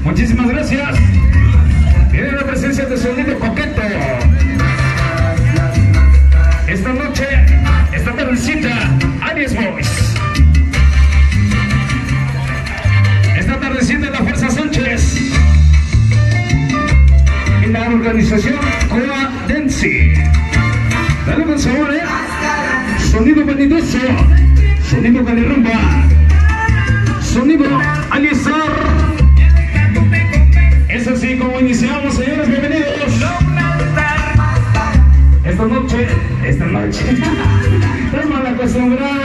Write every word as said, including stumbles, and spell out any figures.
Muchísimas gracias. Viene la presencia de Sonido Coqueto. Esta noche, esta tardecita, Aries Boys. Esta tardecita, la Fuerza Sánchez. En la organización Coa Densi. Dale con sabor, eh. Sonido vanidoso. Sonido Calirrumba. Sonido Alizar. Es así como iniciamos, señores, bienvenidos. Esta noche, esta noche, estás mal acostumbrado.